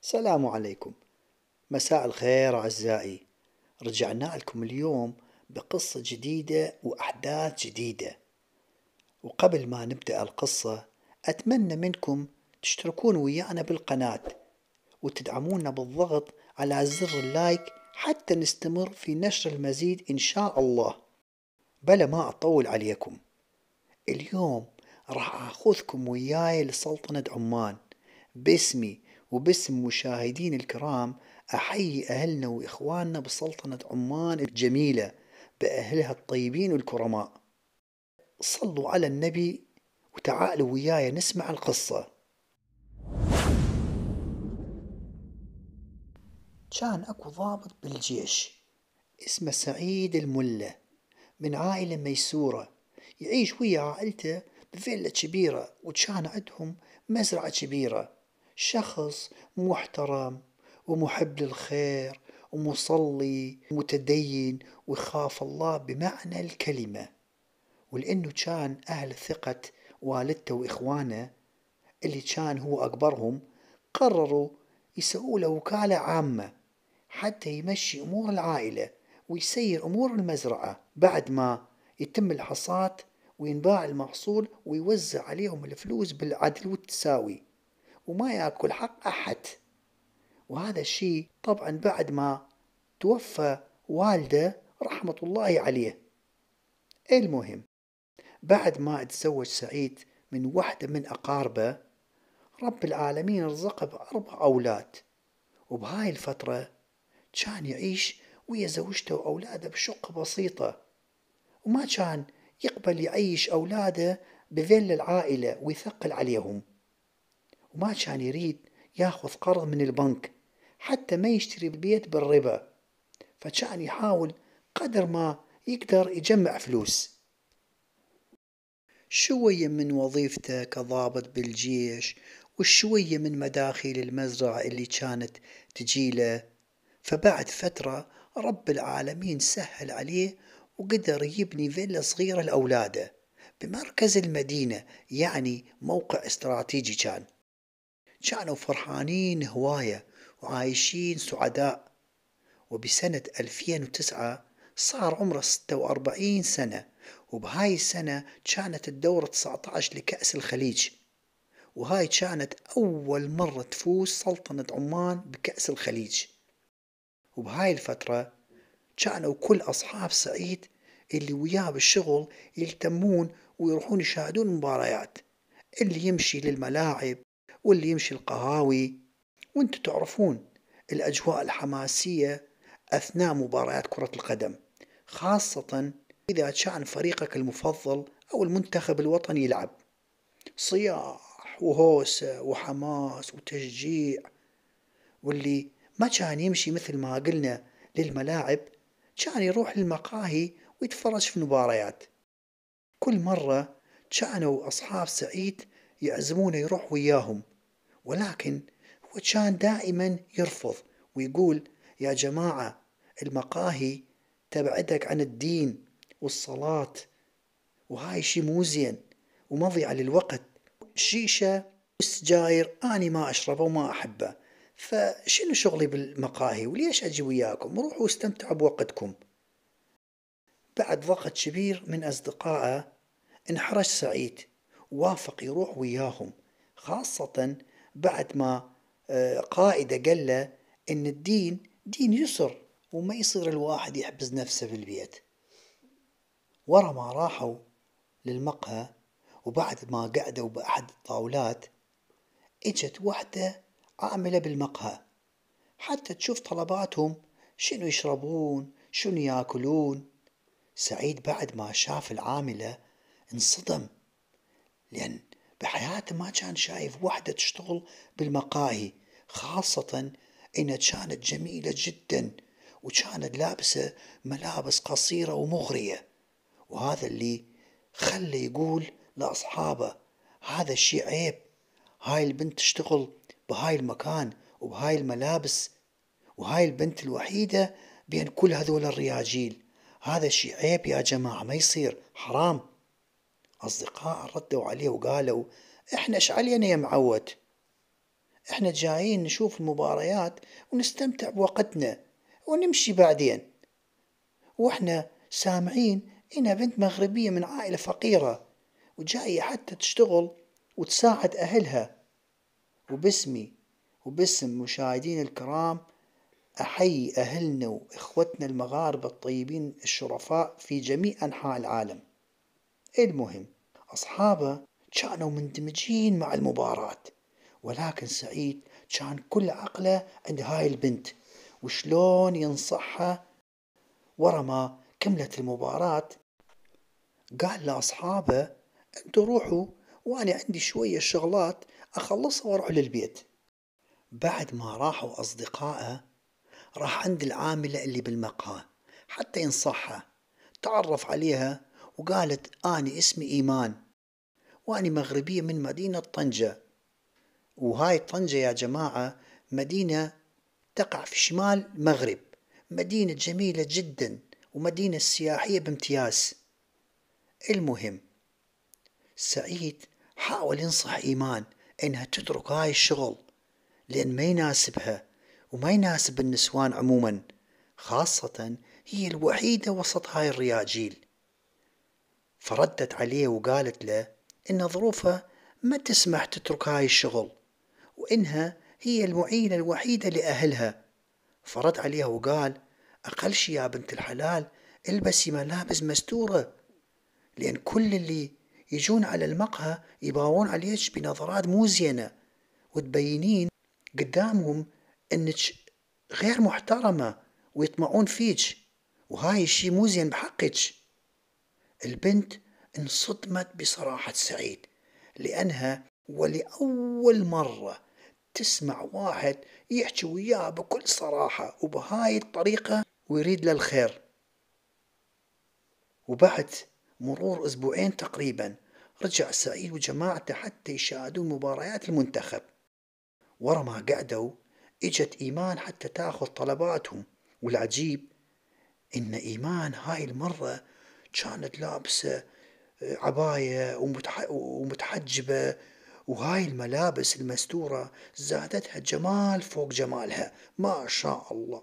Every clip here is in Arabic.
السلام عليكم. مساء الخير أعزائي. رجعنا لكم اليوم بقصة جديدة وأحداث جديدة. وقبل ما نبدأ القصة أتمنى منكم تشتركون ويانا بالقناة وتدعمونا بالضغط على زر اللايك حتى نستمر في نشر المزيد إن شاء الله. بلا ما أطول عليكم، اليوم راح أخذكم وياي لسلطنة عمان باسمي وباسم مشاهدين الكرام. أحيي أهلنا وإخواننا بسلطنة عمان الجميلة بأهلها الطيبين والكرماء. صلوا على النبي وتعالوا وياي نسمع القصة. كان أكو ضابط بالجيش اسمه سعيد الملة، من عائلة ميسورة، يعيش ويا عائلته بفيلا كبيرة، وكان عندهم مزرعة كبيرة. شخص محترم ومحب للخير ومصلي ومتدين ويخاف الله بمعنى الكلمة. ولأنه كان أهل ثقة والدته وإخوانه اللي كان هو أكبرهم، قرروا يسووا له وكالة عامة حتى يمشي أمور العائلة ويسير أمور المزرعة بعد ما يتم الحصاد وينباع المحصول، ويوزع عليهم الفلوس بالعدل والتساوي وما يأكل حق أحد. وهذا الشيء طبعا بعد ما توفى والده رحمة الله عليه. المهم، بعد ما تزوج سعيد من واحدة من أقاربه، رب العالمين رزقه بأربع أولاد. وبهاي الفترة كان يعيش ويا زوجته وأولاده بشقة بسيطة، وما كان يقبل يعيش أولاده بذيل العائلة ويثقل عليهم، وما كان يريد ياخذ قرض من البنك حتى ما يشتري البيت بالربا. فكان يحاول قدر ما يقدر يجمع فلوس، شوية من وظيفته كضابط بالجيش وشوية من مداخيل المزرعة اللي كانت تجيله. فبعد فترة رب العالمين سهل عليه وقدر يبني فيلا صغيرة لأولاده بمركز المدينة، يعني موقع استراتيجي. كانوا فرحانين هواية وعايشين سعداء. وبسنة 2009 صار عمره 46 سنة، وبهاي السنة كانت الدورة 19 لكأس الخليج، وهاي كانت أول مرة تفوز سلطنة عمان بكأس الخليج. وبهاي الفترة كانوا كل أصحاب سعيد اللي وياه بالشغل يلتمون ويروحون يشاهدون المباريات، اللي يمشي للملاعب واللي يمشي القهاوي. وانتم تعرفون الأجواء الحماسية أثناء مباريات كرة القدم، خاصة إذا كان فريقك المفضل أو المنتخب الوطني يلعب. صياح وهوسة وحماس وتشجيع. واللي ما كان يمشي مثل ما قلنا للملاعب كان يروح للمقاهي ويتفرج في المباريات. كل مرة كانوا أصحاب سعيد يعزمونه يروح وياهم، ولكن هو كان دائما يرفض ويقول: يا جماعة، المقاهي تبعدك عن الدين والصلاة، وهاي شي مو زين ومضيعة للوقت. الشيشة والسجاير أني ما أشربه وما أحبه، فشنو شغلي بالمقاهي وليش أجي وياكم؟ روحوا واستمتعوا بوقتكم. بعد ضغط كبير من أصدقائه انحرج سعيد ووافق يروح وياهم، خاصة بعد ما قائده قال له إن الدين دين يسر وما يصير الواحد يحبس نفسه في البيت. ورا ما راحوا للمقهى وبعد ما قعدوا بأحد الطاولات، اجت وحدة عاملة بالمقهى حتى تشوف طلباتهم، شنو يشربون شنو ياكلون. سعيد بعد ما شاف العاملة انصدم، لأن بحياته ما كان شايف وحدة تشتغل بالمقاهي، خاصة إنها كانت جميلة جدا وكانت لابسة ملابس قصيرة ومغرية. وهذا اللي خلى يقول لأصحابه: هذا الشيء عيب، هاي البنت تشتغل بهاي المكان وبهاي الملابس، وهاي البنت الوحيدة بين كل هذول الرياجيل، هذا الشيء عيب يا جماعة، ما يصير، حرام. أصدقاء ردوا عليه وقالوا: إحنا إيش علينا يا معود، إحنا جايين نشوف المباريات ونستمتع بوقتنا ونمشي بعدين. وإحنا سامعين إنها بنت مغربية من عائلة فقيرة وجاية حتى تشتغل وتساعد أهلها. وباسمي وباسم مشاهدين الكرام، أحيي أهلنا وإخوتنا المغاربة الطيبين الشرفاء في جميع أنحاء العالم. المهم، أصحابه كانوا مندمجين مع المباراة، ولكن سعيد كان كل عقله عند هاي البنت وشلون ينصحها. ورا ما كملت المباراة قال لأصحابه: انتوا روحوا وأنا عندي شوية شغلات أخلصها وأروح للبيت. بعد ما راحوا أصدقائه راح عند العاملة اللي بالمقهى حتى ينصحها. تعرف عليها وقالت: أنا اسمي إيمان وأنا مغربية من مدينة طنجة. وهاي طنجة يا جماعة مدينة تقع في شمال المغرب، مدينة جميلة جدا ومدينة سياحية بامتياز. المهم، سعيد حاول ينصح إيمان إنها تترك هاي الشغل لأن ما يناسبها وما يناسب النسوان عموما، خاصة هي الوحيدة وسط هاي الرياجيل. فردت عليه وقالت له إن ظروفها ما تسمح تترك هاي الشغل وإنها هي المعينة الوحيدة لأهلها. فرد عليها وقال: أقل شي يا بنت الحلال البسي ملابس مستورة، لأن كل اللي يجون على المقهى يباوون عليك بنظرات مو زينة وتبينين قدامهم انك غير محترمة ويطمعون فيك، وهاي الشي مو زين بحقك. البنت انصدمت بصراحة سعيد لأنها ولأول مرة تسمع واحد يحكي وياه بكل صراحة وبهاي الطريقة ويريد للخير. وبعد مرور أسبوعين تقريبا رجع سعيد وجماعته حتى يشاهدون مباريات المنتخب. ورا ما قعدوا اجت إيمان حتى تاخذ طلباتهم، والعجيب إن إيمان هاي المرة كانت لابسة عباية ومتحجبة، وهاي الملابس المستورة زادتها جمال فوق جمالها ما شاء الله.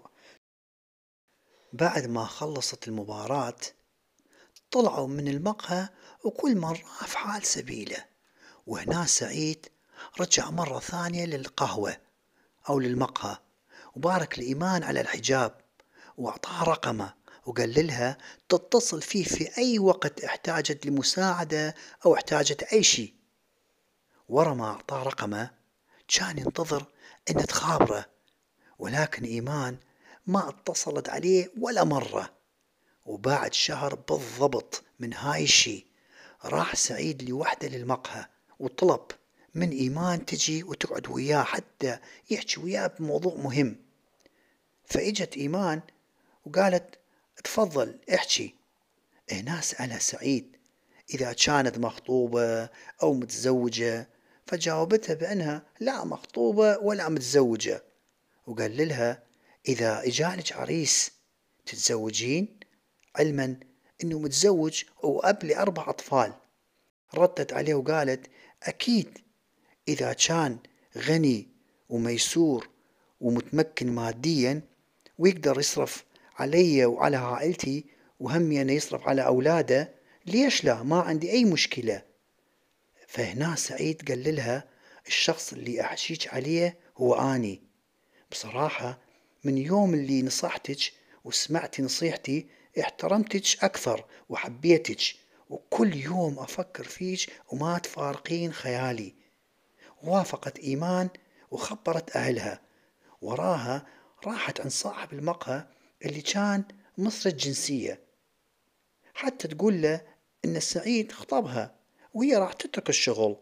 بعد ما خلصت المباراة طلعوا من المقهى وكل من راح في حال سبيله. وهنا سعيد رجع مرة ثانية للقهوة أو للمقهى وبارك لإيمان على الحجاب وأعطاها رقمه وقال لها تتصل فيه في أي وقت احتاجت لمساعدة أو احتاجت أي شيء. ورا ما أعطاه رقمه كان ينتظر أن تخابره، ولكن إيمان ما اتصلت عليه ولا مرة. وبعد شهر بالضبط من هاي الشي راح سعيد لوحده للمقهى وطلب من إيمان تجي وتقعد وياه حتى يحكي وياه بموضوع مهم. فإجت إيمان وقالت: تفضل احكي. هنا سألها سعيد إذا كانت مخطوبة أو متزوجة، فجاوبتها بأنها لا مخطوبة ولا متزوجة. وقال لها: إذا إجالك عريس تتزوجين، علما أنه متزوج وأب ل4 أطفال. ردت عليه وقالت: أكيد إذا كان غني وميسور ومتمكن ماديا ويقدر يصرف علي وعلى عائلتي وهمي أنه يصرف على أولاده، ليش لا؟ ما عندي أي مشكلة. فهنا سعيد قال لها: الشخص اللي أحشيك عليه هو آني. بصراحة من يوم اللي نصحتك وسمعتي نصيحتي احترمتك أكثر وحبيتك، وكل يوم أفكر فيك وما تفارقين خيالي. وافقت إيمان وخبرت أهلها. وراها راحت عند صاحب المقهى اللي كان مصري الجنسية حتى تقول له إن سعيد خطبها وهي راح تترك الشغل.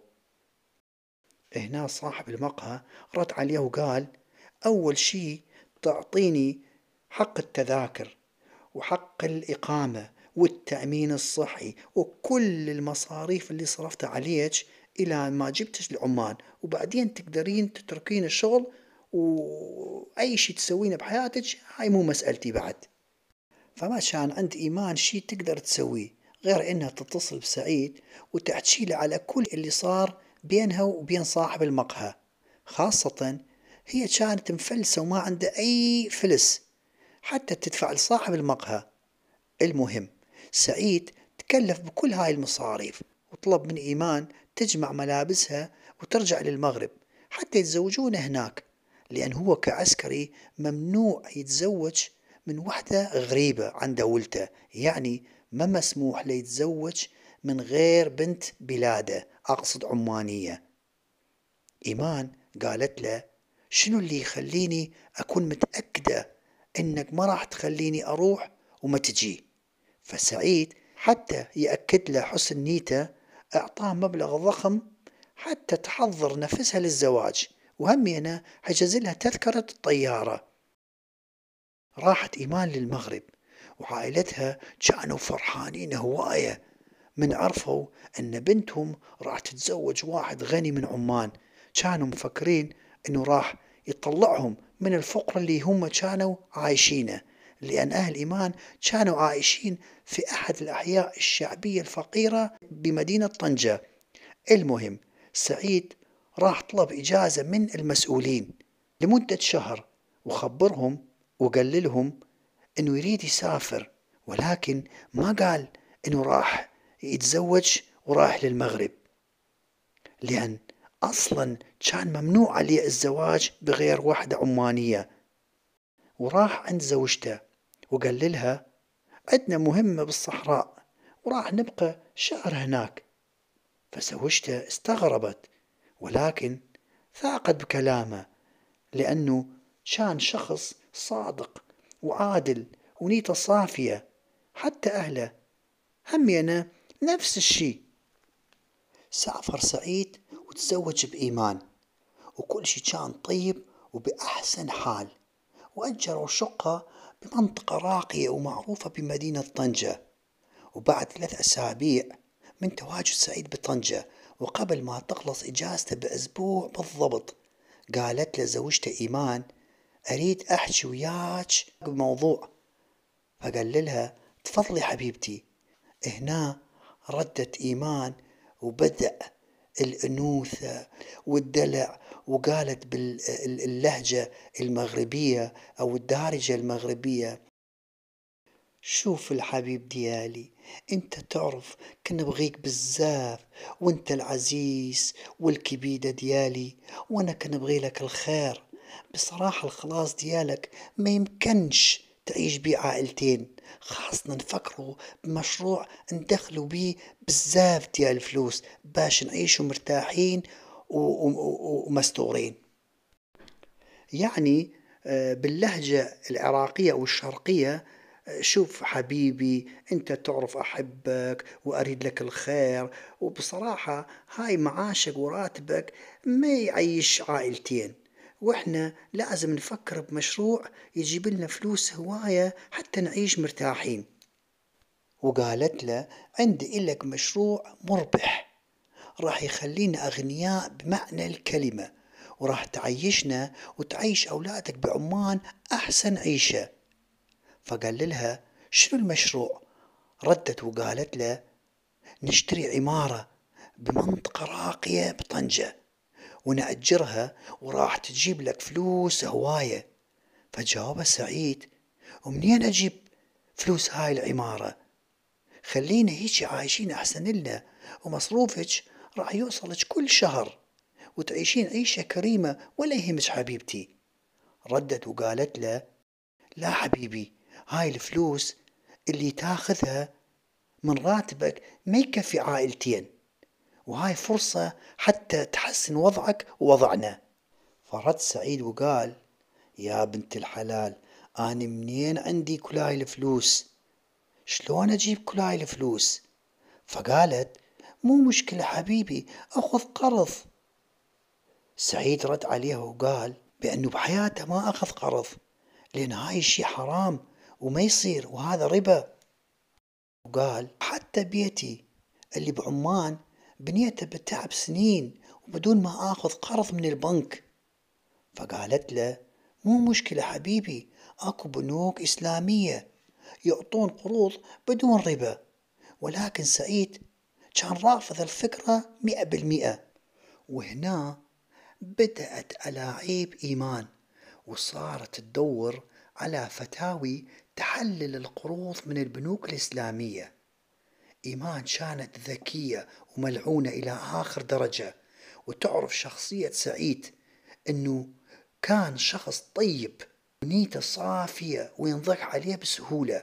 هنا صاحب المقهى رد عليه وقال: أول شي تعطيني حق التذاكر وحق الإقامة والتأمين الصحي وكل المصاريف اللي صرفتها عليك إلى ما جبتش العمان، وبعدين تقدرين تتركين الشغل وأي شي تسوينه بحياتك، هاي مو مسألتي بعد. فما كان عند إيمان شي تقدر تسويه غير إنها تتصل بسعيد وتحكي له على كل اللي صار بينها وبين صاحب المقهى. خاصة هي كانت مفلسة وما عندها أي فلس حتى تدفع لصاحب المقهى. المهم سعيد تكلف بكل هاي المصاريف وطلب من إيمان تجمع ملابسها وترجع للمغرب حتى يتزوجون هناك، لأن هو كعسكري ممنوع يتزوج من وحدة غريبة عن دولته، يعني ما مسموح له يتزوج من غير بنت بلاده، أقصد عمانية. إيمان قالت له شنو اللي يخليني أكون متأكدة إنك ما راح تخليني أروح وما تجي؟ فسعيد حتى يأكد له حسن نيته أعطاه مبلغ ضخم حتى تحضر نفسها للزواج، وهمينا حجز لها تذكرة الطيارة. راحت إيمان للمغرب وعائلتها كانوا فرحانين هواية من عرفوا أن بنتهم راح تتزوج واحد غني من عمان. كانوا مفكرين أنه راح يطلعهم من الفقر اللي هم كانوا عايشينه، لأن أهل إيمان كانوا عايشين في أحد الأحياء الشعبية الفقيرة بمدينة طنجة. المهم سعيد راح طلب إجازة من المسؤولين لمدة شهر وخبرهم وقال لهم أنه يريد يسافر، ولكن ما قال أنه راح يتزوج وراح للمغرب، لأن أصلا كان ممنوع عليه الزواج بغير واحدة عمانية. وراح عند زوجته وقال لها عندنا مهمة بالصحراء وراح نبقى شهر هناك. فزوجته استغربت ولكن ثاقت بكلامه، لأنه كان شخص صادق وعادل ونيته صافية. حتى أهله همينا نفس الشي. سافر سعيد وتزوج بإيمان وكل شي كان طيب وبأحسن حال، وأجروا شقة بمنطقة راقية ومعروفة بمدينة طنجة. وبعد 3 أسابيع من تواجد سعيد بطنجة وقبل ما تخلص إجازته بأسبوع بالضبط، قالت لزوجته إيمان أريد أحكي وياك بموضوع. فقال لها تفضلي حبيبتي. هنا ردت إيمان وبدأ الأنوثة والدلع، وقالت باللهجة المغربية أو الدارجة المغربية شوف الحبيب ديالي، انت تعرف كنبغيك بزاف وانت العزيز والكبيدة ديالي، وانا كنبغي لك الخير. بصراحة الخلاص ديالك ما يمكنش تعيش بيه عائلتين، خاصة نفكروا بمشروع ندخلوا بيه بزاف ديال الفلوس باش نعيشوا مرتاحين ومستورين. يعني باللهجة العراقية والشرقية شوف حبيبي انت تعرف احبك واريد لك الخير، وبصراحة هاي معاشك وراتبك ما يعيش عائلتين، واحنا لازم نفكر بمشروع يجيب لنا فلوس هواية حتى نعيش مرتاحين. وقالت له عندي إلك مشروع مربح راح يخلينا أغنياء بمعنى الكلمة، وراح تعيشنا وتعيش أولادك بعمان أحسن عيشة. فقال لها شنو المشروع؟ ردت وقالت له نشتري عمارة بمنطقة راقية بطنجة ونأجرها وراح تجيب لك فلوس هواية. فجاوب سعيد ومنين أجيب فلوس هاي العمارة؟ خلينا هيك عايشين أحسن لنا، ومصروفك راح يوصلك كل شهر وتعيشين عيشة كريمة ولا يهمك حبيبتي. ردت وقالت له لا حبيبي، هاي الفلوس اللي تاخذها من راتبك ما يكفي عائلتين، وهاي فرصة حتى تحسن وضعك ووضعنا. فرد سعيد وقال يا بنت الحلال، أنا منين عندي كل هاي الفلوس؟ شلون أجيب كل هاي الفلوس؟ فقالت مو مشكلة حبيبي، أخذ قرض. سعيد رد عليها وقال بأنه بحياته ما أخذ قرض، لأن هاي الشي حرام وما يصير وهذا ربا. وقال حتى بيتي اللي بعمان بنيته بتعب سنين وبدون ما آخذ قرض من البنك. فقالت له مو مشكلة حبيبي، أكو بنوك إسلامية يعطون قروض بدون ربا. ولكن سعيد كان رافض الفكرة 100%. وهنا بدأت ألاعيب إيمان، وصارت تدور على فتاوي تحلل القروض من البنوك الإسلامية. إيمان كانت ذكية وملعونة إلى آخر درجة، وتعرف شخصية سعيد أنه كان شخص طيب ونيته صافية وينضحك عليه بسهولة.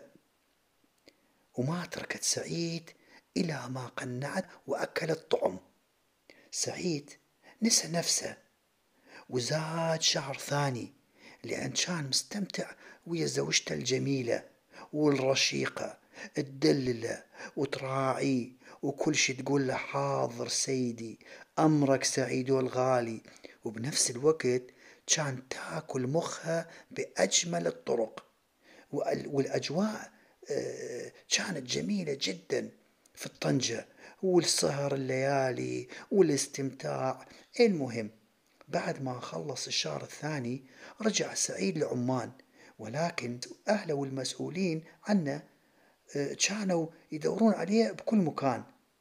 وما تركت سعيد إلى ما قنعت وأكلت طعم. سعيد نسى نفسه وزاد شهر ثاني، لأن كان مستمتع ويا زوجته الجميلة والرشيقة تدلله وتراعيه، وكل شي تقول له حاضر سيدي أمرك سعيد الغالي. وبنفس الوقت كان تاكل مخها بأجمل الطرق، والأجواء كانت جميلة جدا في الطنجة، والسهر الليالي والاستمتاع. المهم بعد ما خلص الشهر الثاني رجع سعيد لعمان، ولكن أهله والمسؤولين عنه كانوا يدورون عليه بكل مكان.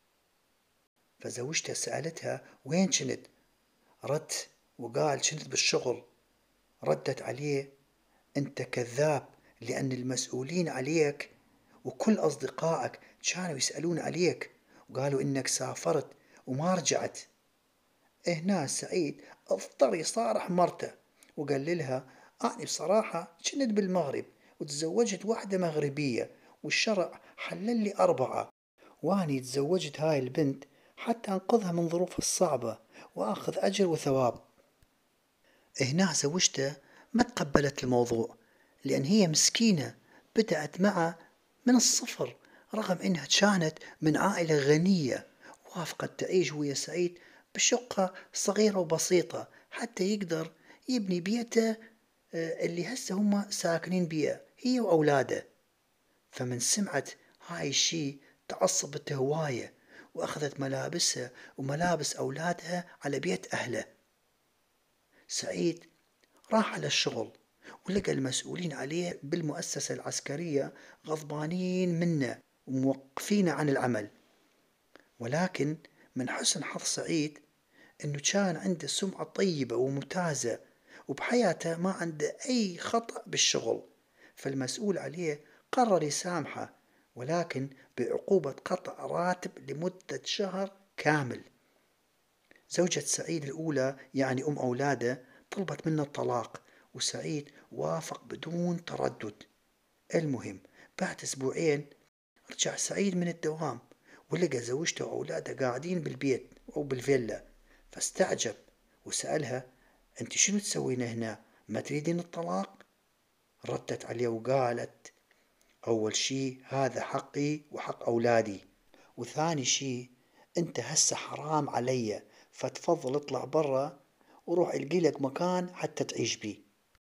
فزوجته سألتها وين كنت؟ رد وقال كنت بالشغل. ردت عليه أنت كذاب، لأن المسؤولين عليك وكل أصدقائك كانوا يسألون عليك وقالوا إنك سافرت وما رجعت. هنا سعيد اضطر يصارح مرته وقال لها أنا بصراحة كنت بالمغرب وتزوجت واحدة مغربية، والشرع حلل لي 4، واني تزوجت هاي البنت حتى أنقذها من ظروفها الصعبة وأخذ أجر وثواب. هنا زوجته ما تقبلت الموضوع، لأن هي مسكينة بدأت معه من الصفر، رغم أنها كانت من عائلة غنية. وافقت تعيش ويا سعيد بشقة صغيرة وبسيطة حتى يقدر يبني بيته اللي هسه هم ساكنين بيه هي وأولاده. فمن سمعت هاي الشي تعصبت هواية، وأخذت ملابسها وملابس أولادها على بيت أهله. سعيد راح على الشغل ولقى المسؤولين عليه بالمؤسسة العسكرية غضبانين منه وموقفين عن العمل. ولكن من حسن حظ سعيد أنه كان عنده سمعة طيبة وممتازة، وبحياته ما عنده أي خطأ بالشغل. فالمسؤول عليه قرر يسامحه، ولكن بعقوبة قطع راتب لمدة شهر كامل. زوجة سعيد الأولى يعني أم أولاده طلبت منه الطلاق، وسعيد وافق بدون تردد. المهم بعد أسبوعين رجع سعيد من الدوام ولقى زوجته وأولاده قاعدين بالبيت أو بالفيلا، فاستعجب وسألها أنت شنو تسوين هنا؟ ما تريدين الطلاق؟ ردت عليه وقالت أول شي هذا حقي وحق أولادي، وثاني شي أنت هسه حرام علي، فتفضل اطلع برا وروح القي لك مكان حتى تعيش بيه.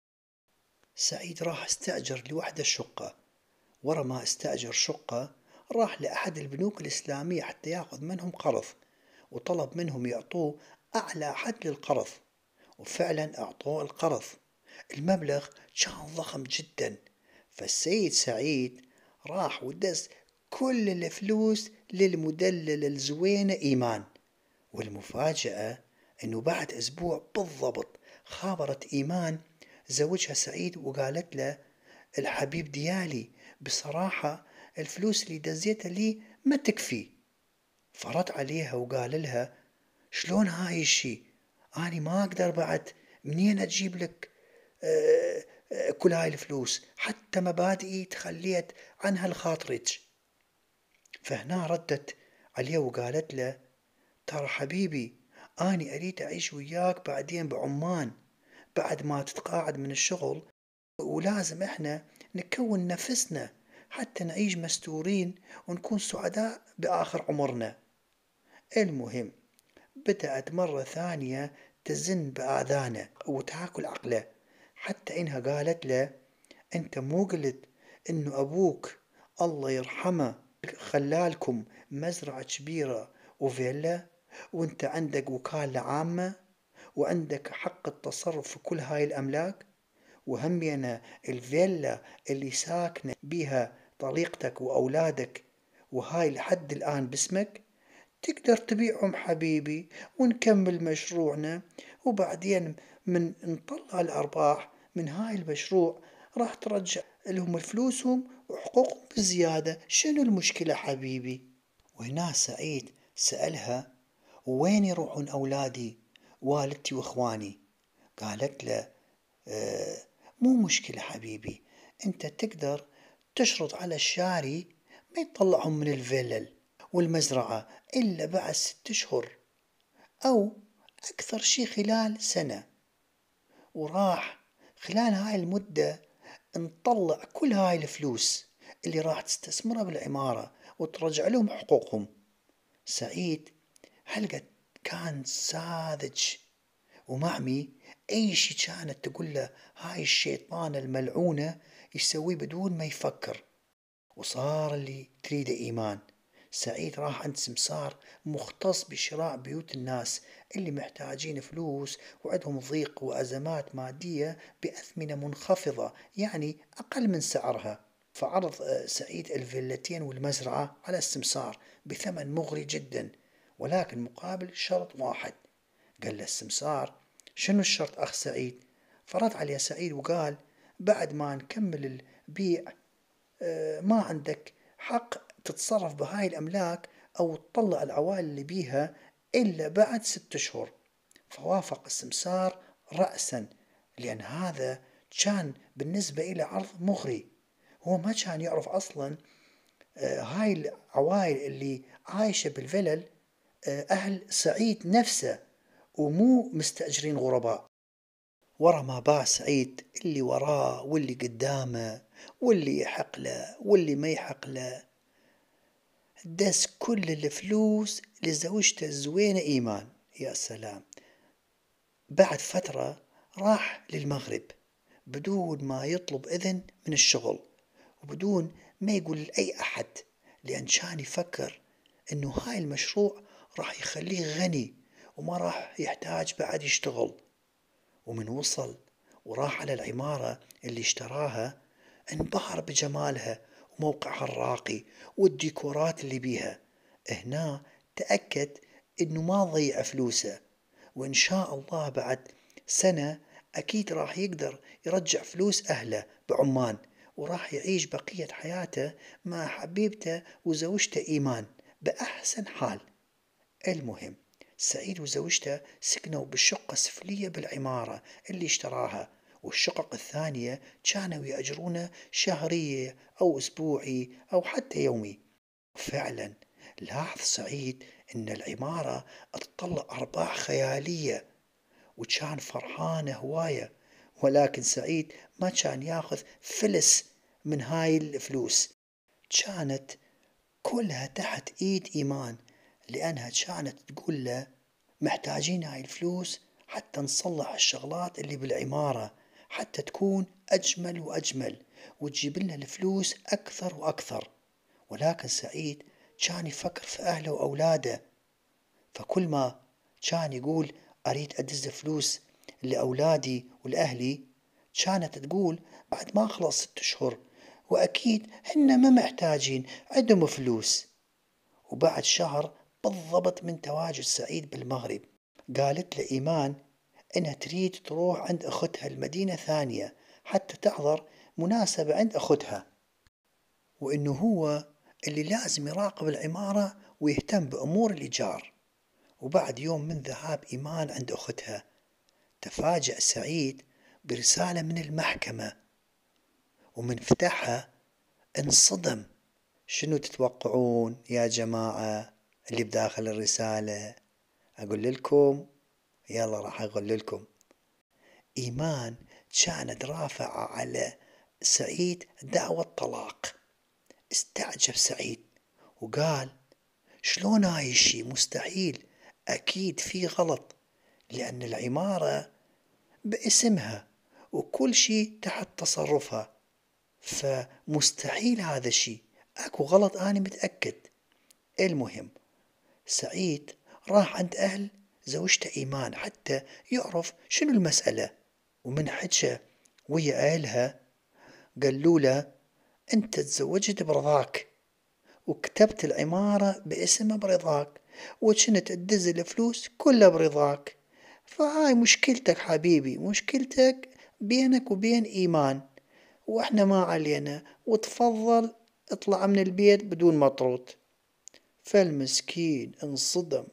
سعيد راح استأجر لوحده الشقة. ورا ما استأجر شقة راح لأحد البنوك الإسلامية حتى ياخذ منهم قرض، وطلب منهم يعطوه أعلى حد للقرض، وفعلا أعطوه القرض. المبلغ كان ضخم جدا، فالسيد سعيد راح ودز كل الفلوس للمدلل الزوينة إيمان. والمفاجأة أنه بعد أسبوع بالضبط خابرت إيمان زوجها سعيد وقالت له الحبيب ديالي بصراحة الفلوس اللي دزيتها لي ما تكفي. فرد عليها وقال لها شلون هاي الشي؟ أنا ما أقدر بعد منين أجيب لك كل هاي الفلوس، حتى مبادئي تخليت عنها لخاطرك. فهنا ردت عليه وقالت له ترى حبيبي أنا أريد أعيش وياك بعدين بعمان بعد ما تتقاعد من الشغل، ولازم إحنا نكون نفسنا حتى نعيش مستورين ونكون سعداء بآخر عمرنا. المهم بدأت مرة ثانية تزن بآذانه وتاكل عقله، حتى إنها قالت له أنت مو قلت إنه أبوك الله يرحمه خلالكم مزرعة كبيرة وفيلا، وانت عندك وكالة عامة وعندك حق التصرف في كل هاي الأملاك، وهمينا الفيلا اللي ساكنة بيها طليقتك وأولادك وهاي لحد الآن باسمك، تقدر تبيعهم حبيبي ونكمل مشروعنا وبعدين من نطلع الأرباح من هاي المشروع راح ترجع لهم فلوسهم وحقوقهم بزيادة. شنو المشكلة حبيبي؟ وهنا سعيد سألها: وين يروحون أولادي، والدتي وإخواني؟ قالت له: آه مو مشكلة حبيبي، أنت تقدر تشرط على الشاري ما يطلعهم من الفلل والمزرعة إلا بعد 6 أشهر، أو أكثر شي خلال سنة، وراح خلال هاي المدة نطلع كل هاي الفلوس اللي راح تستثمرها بالعمارة وترجع لهم حقوقهم. سعيد هلقت كان ساذج ومعمي، أي شي كانت تقول له هاي الشيطانة الملعونة يسويه بدون ما يفكر. وصار اللي تريده إيمان. سعيد راح عند سمسار مختص بشراء بيوت الناس اللي محتاجين فلوس وعندهم ضيق وأزمات مادية بأثمنة منخفضة، يعني أقل من سعرها. فعرض سعيد الفيلتين والمزرعة على السمسار بثمن مغري جدا، ولكن مقابل شرط واحد. قال له السمسار: شنو الشرط أخ سعيد؟ فرد عليه سعيد وقال: بعد ما نكمل البيع ما عندك حق تتصرف بهاي الأملاك أو تطلع العوائل اللي بيها إلا بعد 6 أشهر. فوافق السمسار رأسا، لأن هذا كان بالنسبة إلى عرض مغري. هو ما كان يعرف أصلا هاي العوائل اللي عايشة بالفلل أهل سعيد نفسه ومو مستأجرين غرباء. ورا ما باع سعيد اللي وراه واللي قدامه واللي يحق له واللي ما يحق له، دس كل الفلوس لزوجته الزوينة إيمان. يا سلام! بعد فترة راح للمغرب بدون ما يطلب إذن من الشغل وبدون ما يقول لأي أحد، لأن كان يفكر إنه هاي المشروع راح يخليه غني وما راح يحتاج بعد يشتغل. ومن وصل وراح على العمارة اللي اشتراها انبهر بجمالها وموقعها الراقي والديكورات اللي بيها. هنا تأكد انه ما ضيع فلوسه، وان شاء الله بعد سنة اكيد راح يقدر يرجع فلوس اهله بعمان، وراح يعيش بقية حياته مع حبيبته وزوجته ايمان بأحسن حال. المهم سعيد وزوجته سكنوا بالشقة السفلية بالعمارة اللي اشتراها، والشقق الثانية كانوا يأجرونه شهرية أو أسبوعي أو حتى يومي. وفعلا لاحظ سعيد أن العمارة تطلع أرباح خيالية وكان فرحان هواية، ولكن سعيد ما كان ياخذ فلس من هاي الفلوس، كانت كلها تحت ايد ايمان، لانها كانت تقول له محتاجين هاي الفلوس حتى نصلح الشغلات اللي بالعمارة حتى تكون اجمل واجمل وتجيب لنا الفلوس اكثر واكثر. ولكن سعيد كان يفكر في اهله واولاده، فكل ما كان يقول اريد ادز فلوس لاولادي ولاهلي كانت تقول بعد ما خلص 6 أشهر واكيد هن ما محتاجين عندهم فلوس. وبعد شهر بالضبط من تواجد سعيد بالمغرب قالت له إيمان إنها تريد تروح عند أختها المدينة ثانية حتى تحضر مناسبة عند أختها، وإنه هو اللي لازم يراقب العمارة ويهتم بأمور الإيجار. وبعد يوم من ذهاب إيمان عند أختها تفاجأ سعيد برسالة من المحكمة، ومن فتحها انصدم. شنو تتوقعون يا جماعة اللي بداخل الرسالة؟ أقول لكم؟ يلا راح أقول لكم. إيمان كانت رافعة على سعيد دعوة طلاق. استعجب سعيد وقال: شلون هاي الشي؟ مستحيل، أكيد في غلط، لأن العمارة باسمها وكل شي تحت تصرفها، فمستحيل هذا الشي، أكو غلط أنا متأكد. المهم سعيد راح عند أهل زوجته إيمان حتى يعرف شنو المسألة، ومن حجة ويا أهلها قالوا له: أنت تزوجت برضاك وكتبت العمارة باسمها برضاك وكنت تدز الفلوس كلها برضاك، فهاي مشكلتك حبيبي، مشكلتك بينك وبين إيمان، وإحنا ما علينا، وتفضل اطلع من البيت بدون مطرود. فالمسكين انصدم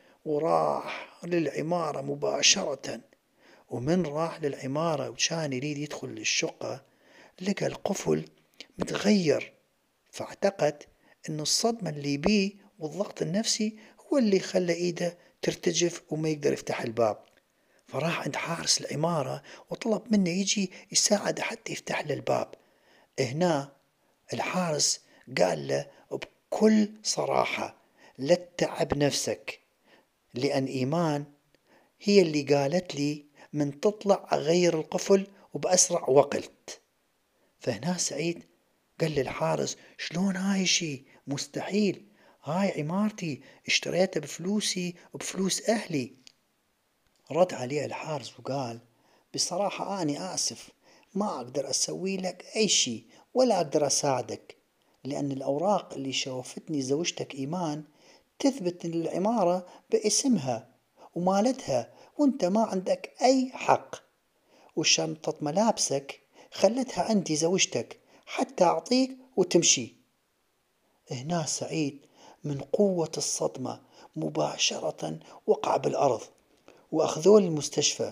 وراح للعمارة مباشرة. ومن راح للعمارة وكان يريد يدخل للشقة، لقى القفل متغير، فاعتقد انه الصدمة اللي بيه والضغط النفسي هو اللي خلى ايده ترتجف وما يقدر يفتح الباب. فراح عند حارس العمارة وطلب منه يجي يساعده حتى يفتح له الباب. هنا الحارس قال له بكل صراحة: لا تتعب نفسك، لأن إيمان هي اللي قالت لي من تطلع أغير القفل وبأسرع وقت. فهنا سعيد قال للحارس: شلون هاي شي مستحيل، هاي عمارتي اشتريتها بفلوسي وبفلوس أهلي. رد عليه الحارس وقال: بصراحة أنا آسف، ما أقدر أسوي لك أي شي ولا أقدر أساعدك، لأن الأوراق اللي شوفتني زوجتك إيمان تثبت أن العمارة باسمها ومالتها، وانت ما عندك أي حق، وشنطة ملابسك خلتها عندي زوجتك حتى أعطيك وتمشي. هنا سعيد من قوة الصدمة مباشرة وقع بالأرض وأخذوه للمستشفى.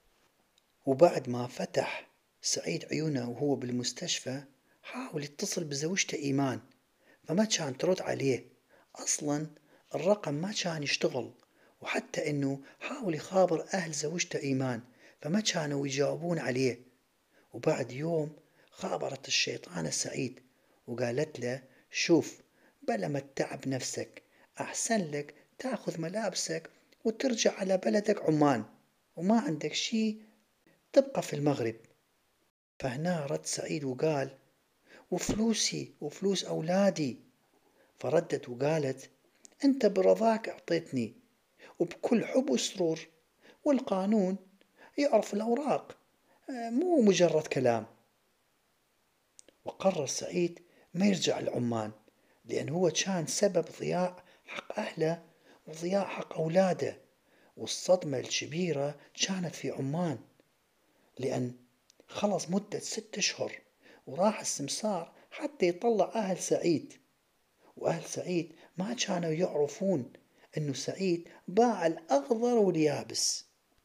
وبعد ما فتح سعيد عيونه وهو بالمستشفى، حاول يتصل بزوجته إيمان، فما كان ترد عليه أصلا، الرقم ما كان يشتغل. وحتى إنه حاول يخابر أهل زوجته إيمان، فما كانوا يجاوبون عليه. وبعد يوم خابرت الشيطانة سعيد وقالت له: شوف، بلا ما تتعب نفسك، أحسن لك تاخذ ملابسك وترجع على بلدك عمان، وما عندك شي تبقى في المغرب. فهنا رد سعيد وقال: وفلوسي وفلوس أولادي؟ فردت وقالت: أنت برضاك أعطيتني وبكل حب وسرور، والقانون يعرف الأوراق، مو مجرد كلام. وقرر سعيد ما يرجع لعمان، لأن هو كان سبب ضياع حق أهله وضياع حق أولاده. والصدمة الكبيرة كانت في عمان، لأن خلص مدة 6 أشهر وراح السمسار حتى يطلع أهل سعيد، وأهل سعيد ما كانوا يعرفون أنه سعيد باع الأخضر واليابس.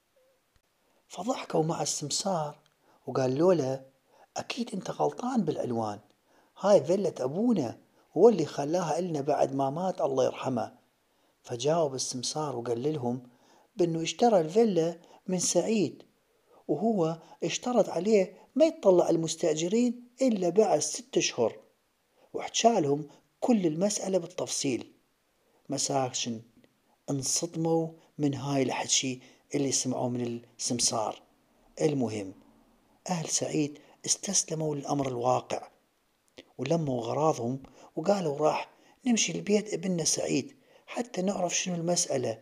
فضحكوا مع السمسار وقالوا له: أكيد أنت غلطان بالعنوان، هاي فيلة أبونا، هو اللي خلاها إلنا بعد ما مات الله يرحمه. فجاوب السمسار وقال لهم بأنه اشترى الفيلا من سعيد، وهو اشترط عليه ما يطلع المستأجرين إلا بعد 6 أشهر، وحكى لهم كل المسألة بالتفصيل. مساكن انصدموا من هاي الحكي اللي سمعوه من السمسار. المهم أهل سعيد استسلموا للأمر الواقع ولموا غراضهم وقالوا: راح نمشي لبيت ابننا سعيد حتى نعرف شنو المسألة،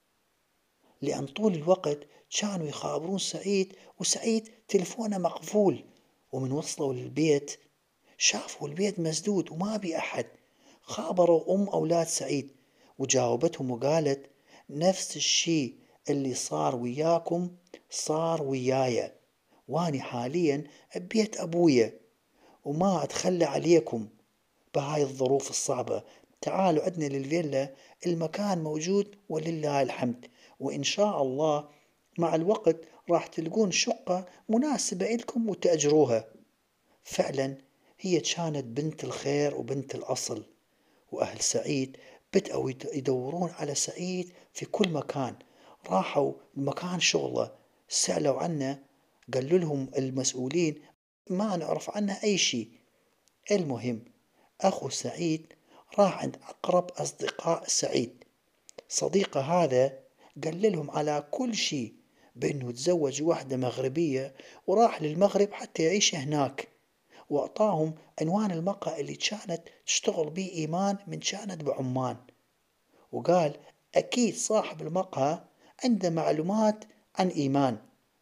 لأن طول الوقت كانوا يخابرون سعيد وسعيد تلفونه مقفول. ومن وصلوا للبيت شافوا البيت مسدود وما بي أحد. خابروا أولاد سعيد وجاوبتهم وقالت: نفس الشي اللي صار وياكم صار وياي، واني حاليا ببيت أبويا وما أتخلى عليكم بهاي الظروف الصعبة. تعالوا عدنا للفيلا، المكان موجود ولله الحمد، وإن شاء الله مع الوقت راح تلقون شقة مناسبة إلكم وتأجروها. فعلا هي كانت بنت الخير وبنت الأصل. وأهل سعيد بدأوا يدورون على سعيد في كل مكان، راحوا مكان شغله سألوا عنه، قالوا لهم المسؤولين ما نعرف عنه أي شيء. المهم أخو سعيد راح عند أقرب أصدقاء سعيد، صديقه هذا قال لهم على كل شيء، بأنه تزوج واحدة مغربية وراح للمغرب حتى يعيش هناك، وأعطاهم عنوان المقهى اللي كانت تشتغل به إيمان من كانت بعمان، وقال أكيد صاحب المقهى عنده معلومات عن إيمان.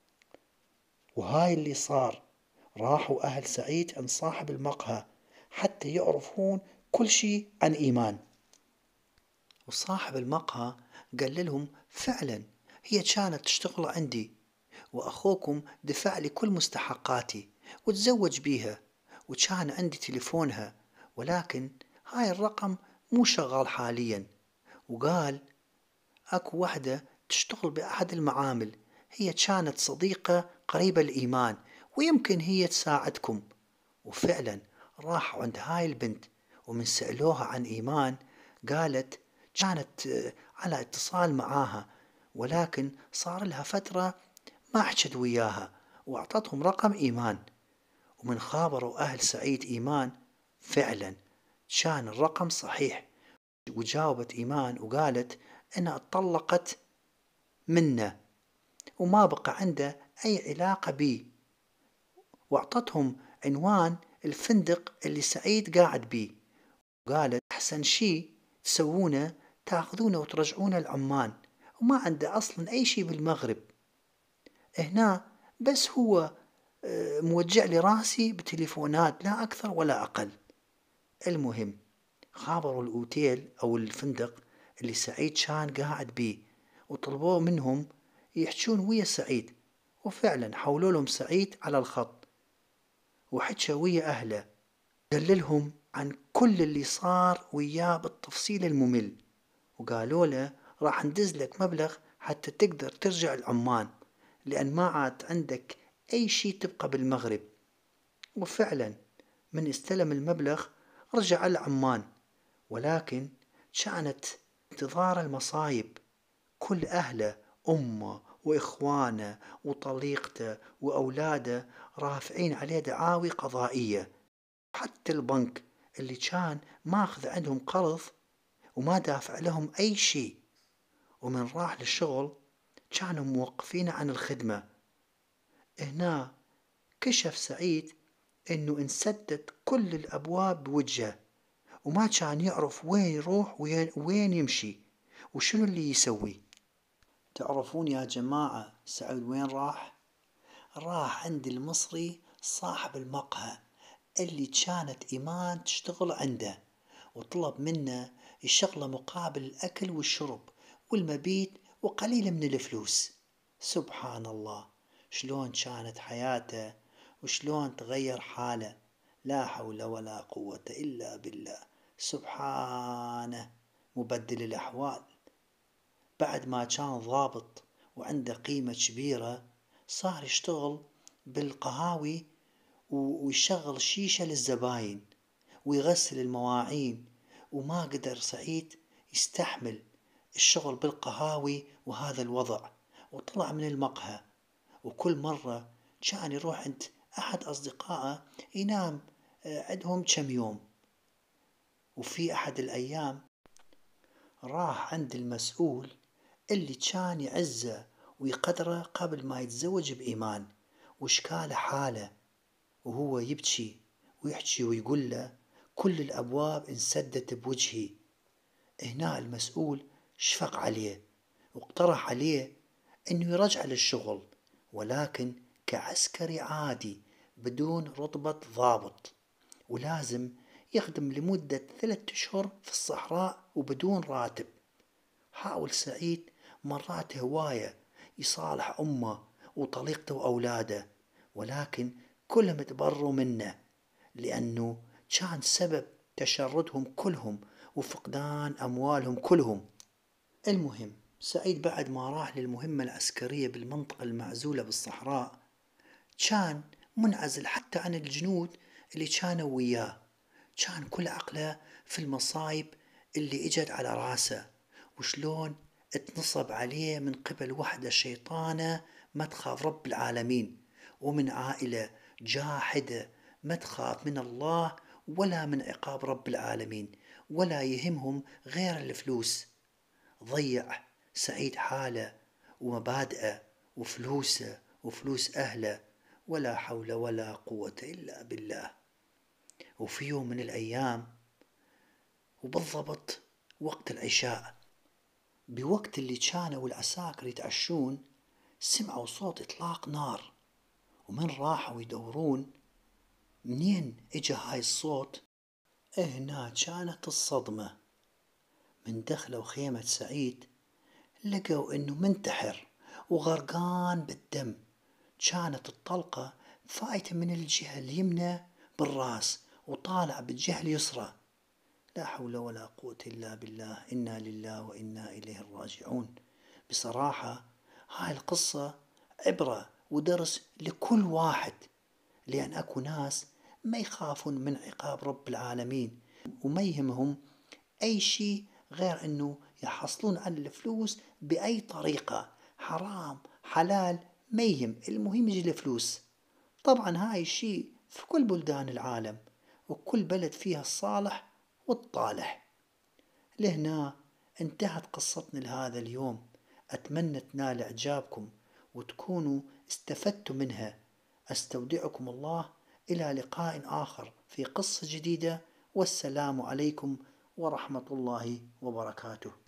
وهاي اللي صار، راحوا أهل سعيد عند صاحب المقهى حتى يعرفون كل شيء عن إيمان. وصاحب المقهى قال لهم فعلا هي كانت تشتغل عندي، وأخوكم دفع لي كل مستحقاتي وتزوج بيها، وكان عندي تليفونها، ولكن هاي الرقم مو شغال حاليا. وقال أكو وحدة تشتغل بأحد المعامل، هي كانت صديقة قريبة الإيمان، ويمكن هي تساعدكم. وفعلا راحوا عند هاي البنت، ومن سألوها عن إيمان قالت كانت على اتصال معاها، ولكن صار لها فترة ما حكت وياها، وأعطتهم رقم إيمان. ومن خابروا أهل سعيد إيمان فعلا كان الرقم صحيح. وجاوبت إيمان وقالت إنها اتطلقت منه وما بقى عنده أي علاقة بيه، وأعطتهم عنوان الفندق اللي سعيد قاعد بيه، وقالت أحسن شي تسوونه تاخذونه وترجعونه لعمان، وما عنده أصلا أي شي بالمغرب هنا، بس هو موجع لي راسي بتليفونات لا أكثر ولا أقل. المهم خابروا الأوتيل أو الفندق اللي سعيد كان قاعد بيه، وطلبوا منهم يحجون ويا سعيد، وفعلا حولوا لهم سعيد على الخط، وحكى ويا أهله، دللهم عن كل اللي صار وياه بالتفصيل الممل، وقالوا له راح ندز لك مبلغ حتى تقدر ترجع لعمان، لأن ما عاد عندك أي شي تبقى بالمغرب. وفعلا من استلم المبلغ رجع لعمان، ولكن كانت انتظار المصايب. كل أهله، أمه وإخوانه وطليقته وأولاده رافعين عليه دعاوي قضائية، حتى البنك اللي كان ماخذ عندهم قرض وما دافع لهم أي شيء، ومن راح للشغل كانوا موقفين عن الخدمة. هنا كشف سعيد انه انسدت كل الابواب بوجهه، وما كان يعرف وين يروح وين يمشي وشنو اللي يسوي. تعرفون يا جماعة سعيد وين راح؟ راح عند المصري صاحب المقهى اللي كانت إيمان تشتغل عنده، وطلب منه يشغله مقابل الأكل والشرب والمبيت وقليل من الفلوس. سبحان الله، شلون كانت حياته وشلون تغير حاله، لا حول ولا قوة إلا بالله، سبحانه مبدل الأحوال. بعد ما كان ضابط وعنده قيمة كبيرة صار يشتغل بالقهاوي ويشغل شيشة للزباين ويغسل المواعين، وما قدر سعيد يستحمل الشغل بالقهاوي وهذا الوضع، وطلع من المقهى. وكل مرة كان يروح عند أحد أصدقائه ينام عندهم كم يوم. وفي أحد الأيام راح عند المسؤول اللي كان يعزه ويقدره قبل ما يتزوج بإيمان، وشكاله حاله وهو يبكي ويحكي ويقول له كل الأبواب انسدت بوجهي. هنا المسؤول شفق عليه واقترح عليه انه يرجع للشغل، ولكن كعسكري عادي بدون رتبة ضابط، ولازم يخدم لمدة 3 أشهر في الصحراء وبدون راتب. حاول سعيد مرات هواية يصالح أمه وطليقته وأولاده، ولكن كلهم تبروا منه لأنه كان سبب تشردهم كلهم وفقدان أموالهم كلهم. المهم سعيد بعد ما راح للمهمة العسكرية بالمنطقة المعزولة بالصحراء كان منعزل حتى عن الجنود اللي كانوا وياه، كان كل عقله في المصايب اللي اجت على راسه، وشلون اتنصب عليه من قبل وحدة شيطانة ما تخاف رب العالمين، ومن عائلة جاحدة ما تخاف من الله ولا من عقاب رب العالمين، ولا يهمهم غير الفلوس. ضيع سعيد حاله ومبادئه وفلوسه وفلوس أهله، ولا حول ولا قوة إلا بالله. وفي يوم من الأيام وبالضبط وقت العشاء، بوقت اللي كانوا العساكر يتعشون، سمعوا صوت إطلاق نار، ومن راحوا يدورون منين إجا هاي الصوت، هنا كانت الصدمة. من دخلوا خيمة سعيد لقوا إنه منتحر وغرقان بالدم. كانت الطلقة فايتة من الجهة اليمنى بالرأس وطالع بالجهة اليسرى. لا حول ولا قوة إلا بالله، إنا لله وإنا إليه راجعون. بصراحة هاي القصة عبرة ودرس لكل واحد، لأن أكو ناس ما يخافون من عقاب رب العالمين وما يهمهم أي شيء غير أنه يحصلون على الفلوس بأي طريقة، حرام حلال ما يهم، المهم يجي الفلوس. طبعا هاي الشيء في كل بلدان العالم، وكل بلد فيها الصالح والطالح. لهنا انتهت قصتنا لهذا اليوم، أتمنى تنال إعجابكم وتكونوا استفدتوا منها. أستودعكم الله، إلى لقاء آخر في قصة جديدة، والسلام عليكم ورحمة الله وبركاته.